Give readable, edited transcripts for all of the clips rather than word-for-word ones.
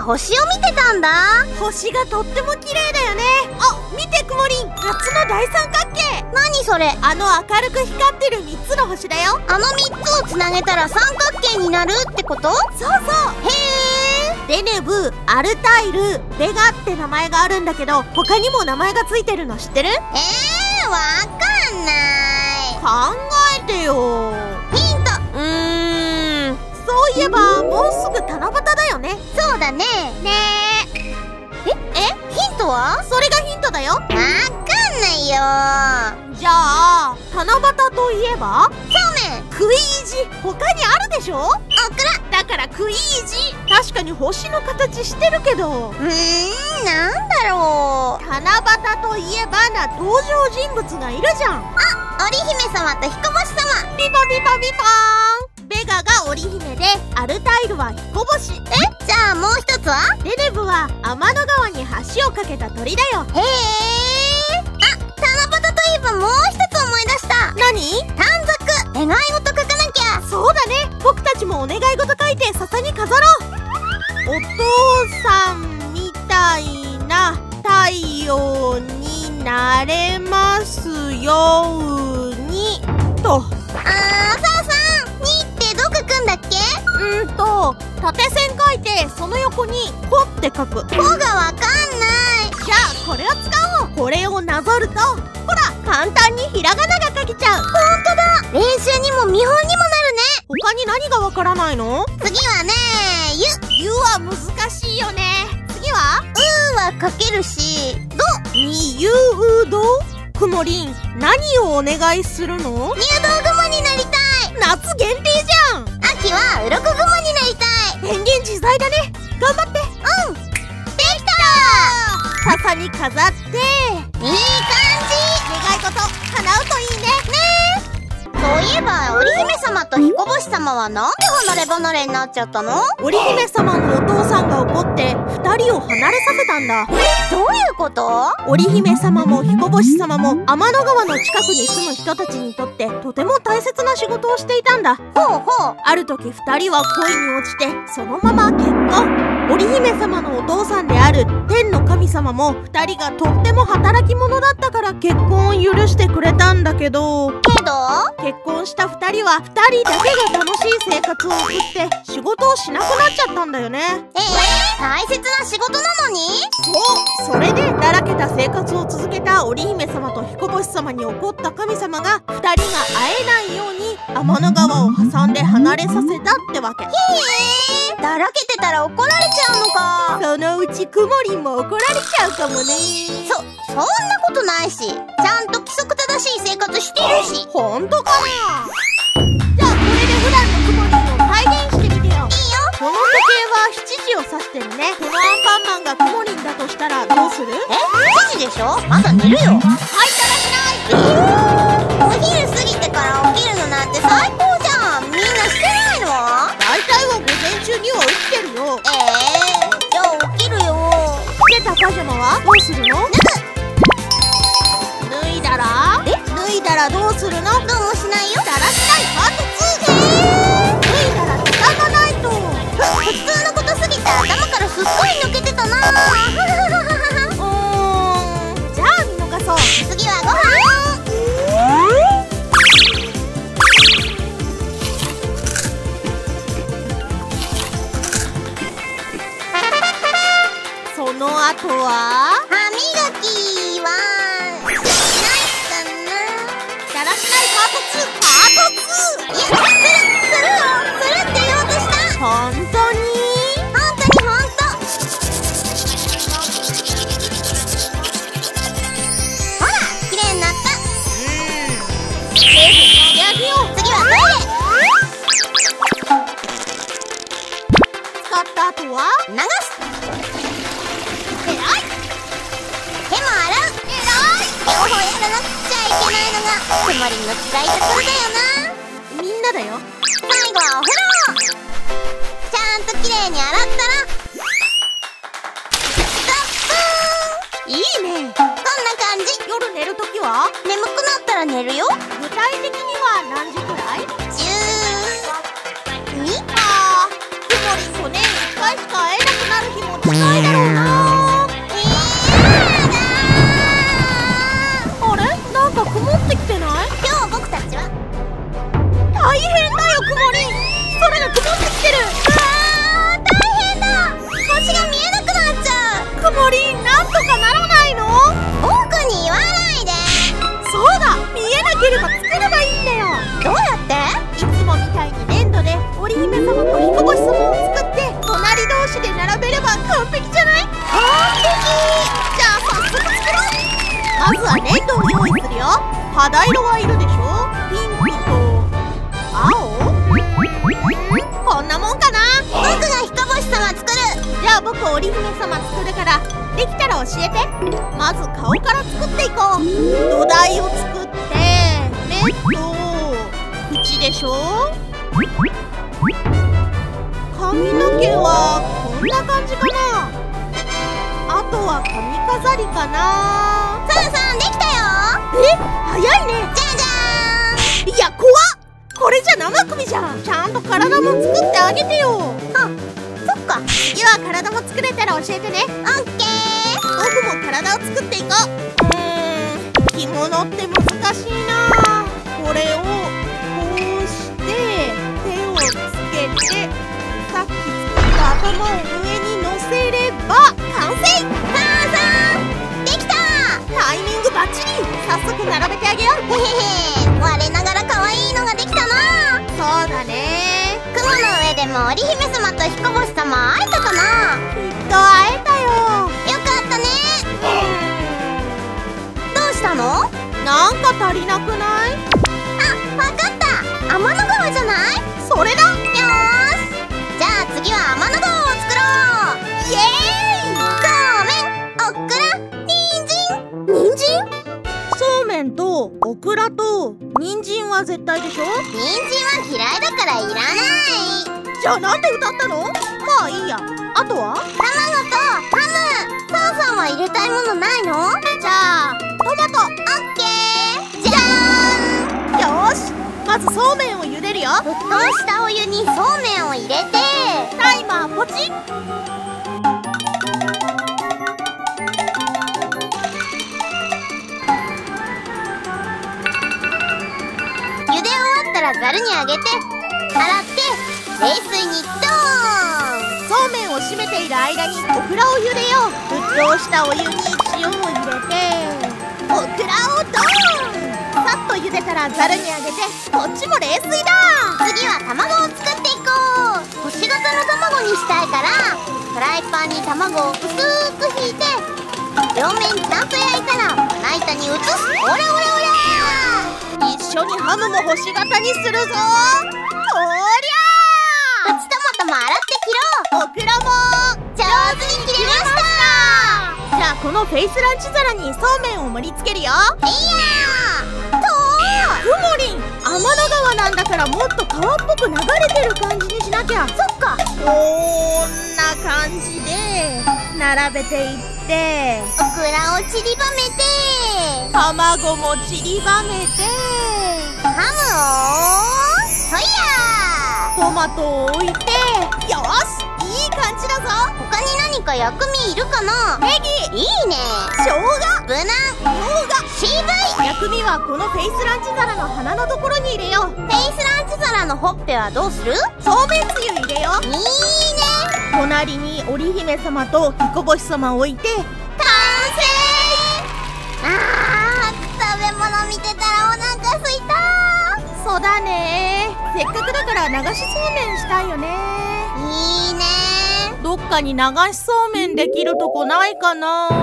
星を見てたんだ。 星がとっても綺麗だよね。あ、見てくもりん、夏の大三角形。 何それ？ 明るく光ってる3つの星だよ。 あの3つをつなげたら三角形になるってこと？ そうそう。へー。デネブ、アルタイル、ベガって名前があるんだけど、他にも名前がついてるの知ってる？ わかんない。 考えてよ。 ヒント。 そういえばもうすぐ七夕だよね。 そうだね。ヒントは？ それがヒントだよ。 わかんないよ。 じゃあ七夕といえばそうめん、 クイージ。他にあるでしょ？ オクラ。 だからクイージ。確かに星の形してるけど、 なんだろう。 七夕といえばな登場人物がいるじゃん。 あ、織姫様と彦星様。 ピポピポピポーン。ベガが織姫で、アルタイルは彦星。 じゃあもう一つは？ デネブは天の川に橋を架けた鳥だよ。 へえ。あ、七夕といえばもう一つ思い出した。 何？ 短冊。願い事書かなきゃ。 そうだね。僕たちもお願い事書いて笹に飾ろう。お父さんみたいな太陽になれますようにと。 そうそう。にってどこ書くんだっけ？ 縦線書いてその横に「こ」って書く。「こ」 がわかんない。 じゃあこれを使おう。これをなぞるとほら簡単にひらがなが書けちゃう。 ほんとだ。練習にも見本にもなるね。 他に何がわからないの？ 次はね、 ゆは難しいよね。次はは書けるし、 にゆうど。くもりん、何をお願いするの？ 入道雲になりたい。 夏限定じゃん。 秋は鱗雲になりたい。 変幻自在だね。頑張って。 できた。 笹に飾って、いい感じ。願い事叶うといいね。 そういえば織姫様と彦星様はなんで離れ離れになっちゃったの？ 織姫様のお父さんが怒って2人を離れさせたんだ。 どういうこと？ 織姫様も彦星様も天の川の近くに住む人たちにとってとても大切な仕事をしていたんだ。ある時2人は恋に落ちてそのまま結婚。織姫様のお父さんである天の神様も2人がとっても働き者だったから結婚を許してくれたんだけど結婚した2人は2人だけが楽しい生活を送って仕事をしなくなっちゃったんだよね。 大切な仕事なのに？ それでだらけた生活を続けた織姫様と彦星様に怒った神様が2人が会えないように天の川を挟んで離れさせたってわけ。 だらけてたら怒られちゃうのか。 そのうちくもりんも怒られちゃうかもね。 そんなことないし、ちゃんと規則正しい生活してるし。 ほんとかな。じゃあこれで普段のくもりんを再現してみてよ。いいよ。この時計は7時を指してるね。このアンパンマンがくもりんだとしたらどうする ？7時でしょ？まだ寝るよ。 はいたらしない。 お昼過ぎてから起きるのなんて最高じゃん。みんなしてないの？ 大体は午前中には起きてるよ。 じゃあ起きるよ。 着てたパジャマはどうするの？脱いだらどうするの？ どうもしないよ。 だらしないパート2。脱いだら畳まないと。 普通のことすぎて頭からすっごい抜けてたな。 じゃあ見逃そう。 次はご飯。 その後は歯磨きはしないかな。 だらしないパート2。 いや、するって言おうとした。 ほんとにほら、綺麗になった。 してあげよう。 次はトイレ。 使った後は流す。 えらい。 手も洗う。両方やらなくちゃいけないのがくもりんの辛いところだよな。 みんなだよ。 最後はお風呂。ちゃんと綺麗に洗ったらストップーン。 いいね。 こんな感じ。 夜寝るときは眠くなったら寝るよ。 具体的には何時くらい？ 12。 くもりんと年1回しか会えなくなる日もないだろうな。あれ、なんか曇ってきてない？ 今日僕たちは大変だよ、くもりん。空が曇ってきてる。 大変だ。星が見えなくなっちゃう。 くもりん、なんとかならないの？ 僕に言わないで。 そうだ、見えなければ作ればいいんだよ。 どうやって？ いつもみたいに粘土で織姫様と彦星様を作って隣同士で並べれば完璧じゃない？ 完璧。 じゃあ早速作ろう。まずは粘土を用意するよ。肌色はいるでしょ。ピンクと青？こんなもんかな。 僕が彦星様作る。 じゃあ僕織姫様作るから、できたら教えて。まず顔から作っていこう。土台を作って目と口でしょ。髪の毛はこんな感じかな。あとは髪飾りかな。 さんさん、できたよ。 早いね。 じゃじゃーん。 いや、怖っ。これじゃ生首じゃん。ちゃんと体も作ってあげてよ。 あ、そっか。 次は体も作れたら教えてね。 オッケー。 僕も体を作っていこう。着物って難しいな。これをこうして手をつけて、さっき作った頭を上に乗せれば完成。 さんさん、できた。 タイミングバッチリ。早速並べてあげよう。 へへへ、我ながら可愛いのができたな。 そうだね。 雲の上でも織姫様と彦星様会えたかな。 きっと会えたよ。 よかったね。どうしたの？ なんか足りなくない？ あ、わかった。天の川じゃない？ それだ。 よーし。じゃあ次は天の川を作ろう。 イエーイ。 そうめん、オクラ、人参。人参？ そうめんとオクラと人参は絶対でしょ。 人参は嫌いだからいらない。 じゃあなんで歌ったの？まあいいや。あとは？ 卵とハム。さんさんは入れたいものないの？ じゃあトマト。 オッケー。じゃーん。 よーし、まずそうめんを茹でるよ。 沸騰したお湯にそうめんを入れて、 タイマーポチッ。 茹で終わったらざるにあげて、洗って冷水にドーン。 そうめんを締めている間にオクラを茹でよう。沸騰したお湯に塩を入れてオクラをドーン。さっと茹でたらざるにあげて、こっちも冷水だ。 次は卵を作っていこう。星型の卵にしたいから、フライパンに卵を薄くひいて、両面ちゃんと焼いたらまな板に移す。オラオラオラ。 一緒にハムも星型にするぞ。おりゃプチトマトも洗って切ろう。 ー。オクラも上手に切れました。 じゃあこのフェイスランチ皿にそうめんを盛り付けるよ。 いやーとくもりん、天の川なんだからもっと川っぽく流れてる感じにしなきゃ。 そっか。 こんな感じで並べていって、 オクラを散りばめて、 卵も散りばめて、 ハムをそいやトマトを置いて、よし、いい感じだぞ。 ー。他に何か薬味いるかな？ ネギ、 いいね。 生姜、 無難、 みょうが。 渋い。 薬味はこのフェイスランチ皿の鼻のところに入れよう。 フェイスランチ皿のほっぺはどうする？ そうめんつゆ入れよう。 いいね。 隣に織姫様と彦星様を置いて、 完成。食べ物見てたらお腹すいた。 そうだね。せっかくだから流しそうめんしたいよね。 いいね。 どっかに流しそうめんできるとこないかな。あった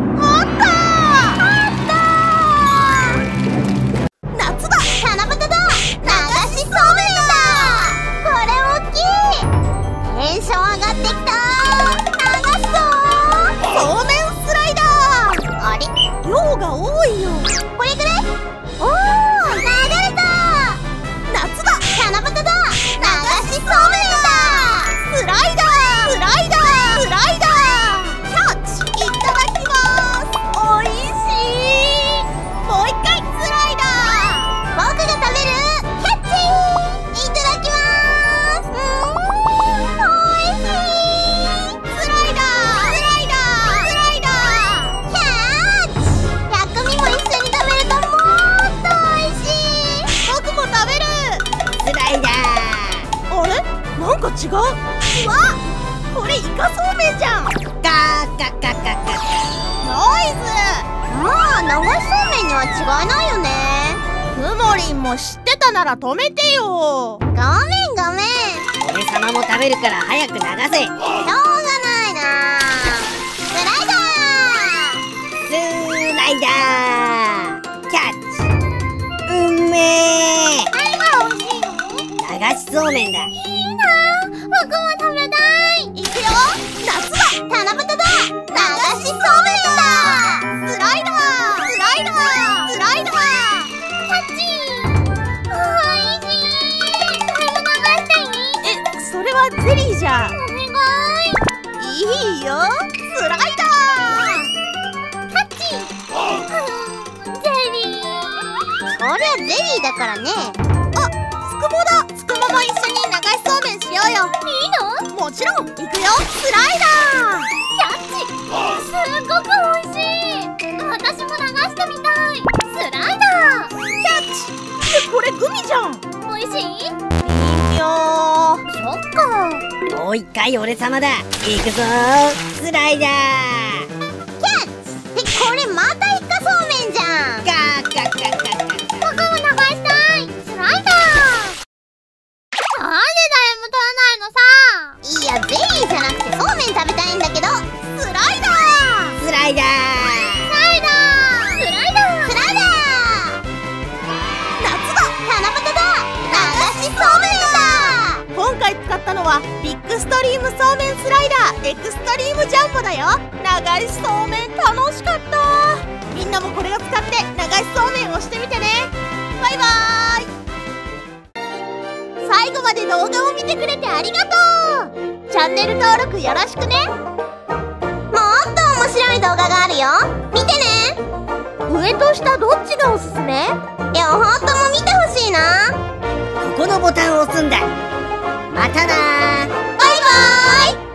ー。夏だ。 七夕だ。流しそうめんだ。これ大きい。テンション上がってきた。流そう。 そうめんスライダー。 あれ、 量が多いよ。 これぐらい？おー、流れた。 夏だ。 七夕だ。流しそうめんだ。 スライダー。スライダー。スライダー。キャッチ。いただきま違う。うわ、これイカそうめんじゃん。 ガーガッガッガッガッガッ。 ノイズ。 まあ流しそうめんには違いないよね。 ふもりんも知ってたなら止めてよ。 ごめんごめん。 俺様も食べるから早く流せ。 しょうがないな。スライダー。 スライダーキャッチ。うんめえ。 あれが美味しいの？ 流しそうめんだ。 いいな。僕も食べたい。いくよ。夏だ。七夕だ。流しそうめんだ。スライダー。スライダー。スライダー。キャッチ。おいしい。これも流したい？ それはゼリーじゃ。 お願い。 いいよ。スライダキャッチ。ゼリー。こりゃゼリーだからね。 ー。あ、つくもだ。つくもも一緒に流しそうめんしようよ。 いいの？ もちろん。いくよ。スライダー。 キャッチ。すっごく美味しい。私も流してみたい。スライダー。 キャッチ。これグミじゃん。 美味しい？ 微妙。 そっか。 もう一回俺様だ。行くぞー。スライダー。 キャッチ。ってこれまたイカそうめんじゃん。 ガーガッガッガッガッ。 僕も流したい。スライダー。なんで誰も取らないのさ。いやゼリーじゃなくてそうめん食べたいんだけど。スライダー。 スライダー。 スライダー。スライダー。スライダー。夏だ。七夕だ。流しそうめんだ。 今回使ったのはビッグストリームそうめんスライダーエクストリームジャンボだよ。流しそうめん楽しかった。みんなもこれを使って流しそうめんをしてみてね。バイバーイ。最後まで動画を見てくれてありがとう。チャンネル登録よろしくね。 もっと面白い動画があるよ。見てね。 上と下どっちがおすすめ？ 両方とも見てほしいな。 ここのボタンを押すんだ。またなー。 バイバーイ。